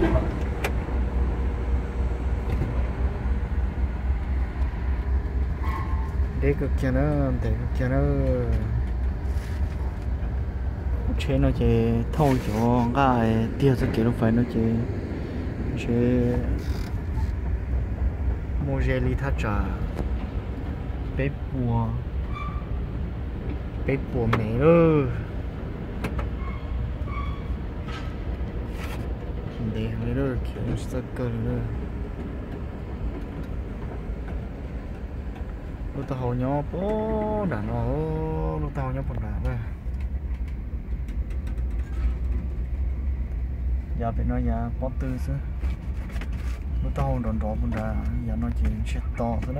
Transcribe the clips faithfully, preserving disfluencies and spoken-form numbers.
để cực kia nó để cực kia nó chế nó chế thâu cho cái tiêu cho kiểu phải nó chế chế mua jelly thắt trả bếp bùa bếp bùa mẹ ơi để người đó kiểu sơ cơ nữa lúc tao hồi nhỏ bố đã nó lúc tao nhỏ bồn đã vậy giờ phải nói giờ có tư chứ lúc tao hồi đòn đỏ bồn đã giờ nó chỉ chết to thôi đó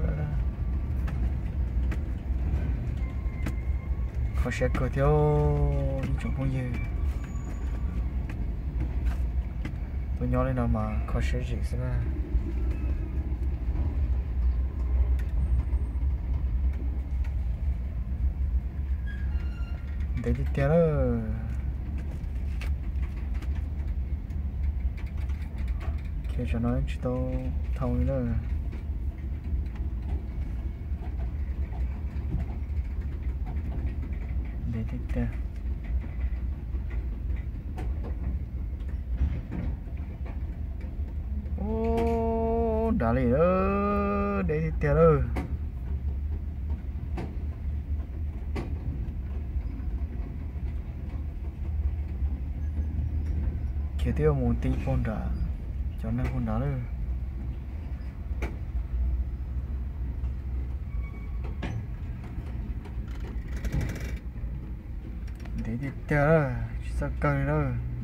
khó sẽ cười theo trong phong gì tôi nhỏ lên nào mà khó sẽ gì thế này để đi theo đó khi cho nó chỉ tao thâu nữa để đi theo ô đã đi đó để đi theo đó kia tiêu một tí con đã cho nên con đã nữa để đi theo đó sao cây đó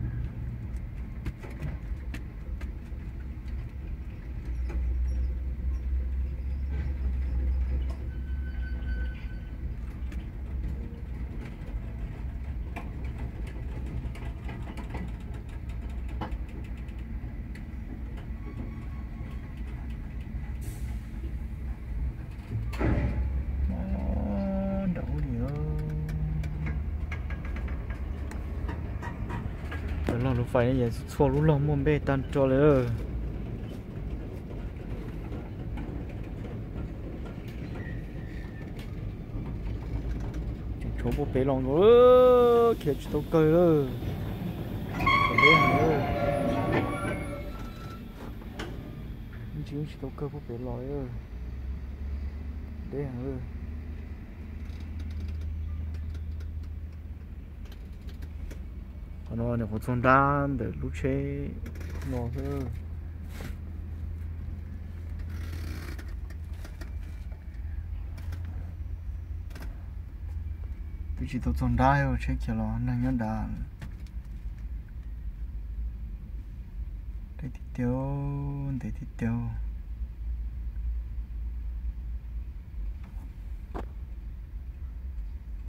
lo lúc phải này giờ xua lúc lòng mua bê tan choเลยchỗ bộ bê lòng rồi kia chỉ tao cười rồi chỉ chỉ tao cười bộ bê lòi rồi để hàng rồi nó này một con đan để lúc chế nó thôi vì chỉ tao con đai rồi chế kiểu nó năng nhân đàn để thịt tiêu để thịt tiêu